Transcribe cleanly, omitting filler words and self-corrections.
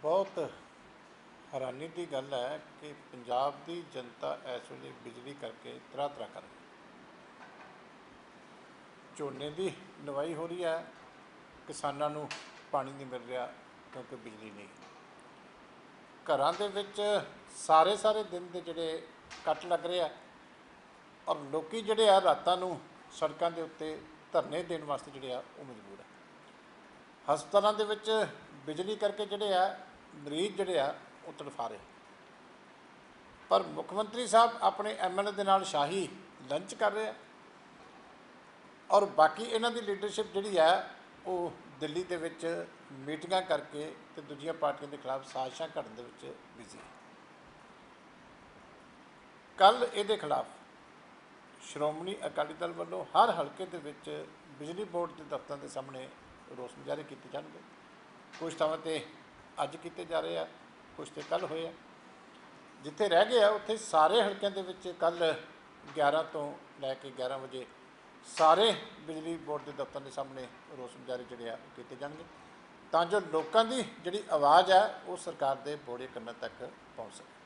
बहुत हैरानी की गल है कि पंजाब की जनता इस वे बिजली करके तरह तरह कर रही। झोने की लवाई हो रही है, किसानों को पानी नहीं मिल रहा क्योंकि बिजली नहीं। घरों के सारे सारे दिन के जोड़े कट लग रहे हैं और लोग जोड़े आ रातों को सड़कों के उत्ते धरने देने वास्ते जोड़े आ मजबूर है। हस्पतालों के बिजली करके जोड़े आ मरीज जोड़े आ तड़फा रहे। पर मुख्यमंत्री साहब अपने MLA के नाल शाही लंच कर रहे हैं और बाकी इन्हों की लीडरशिप जी है वो दिल्ली के मीटिंग करके तो दूजिया पार्टियों के खिलाफ साजिशा घड़न के बिजी है। कल ये खिलाफ श्रोमणी अकाली दल वालों हर हल्के के बिजली बोर्ड के दफ्तर के सामने रोस मुजाहरे किए जाएंगे। कुछ थावां ते अज किए जा रहे हैं, कुछ तो कल होए। जिथे रह गए उत्थे सारे हल्कों के कल 11 तो लैके 11 बजे सारे बिजली बोर्ड के दफ्तर के सामने रोस मुजाहरे जोड़े किए जाएंगे तां जो लोगों की जी आवाज़ है वो सरकार के बोड़े कन्ना तक पहुँच सके।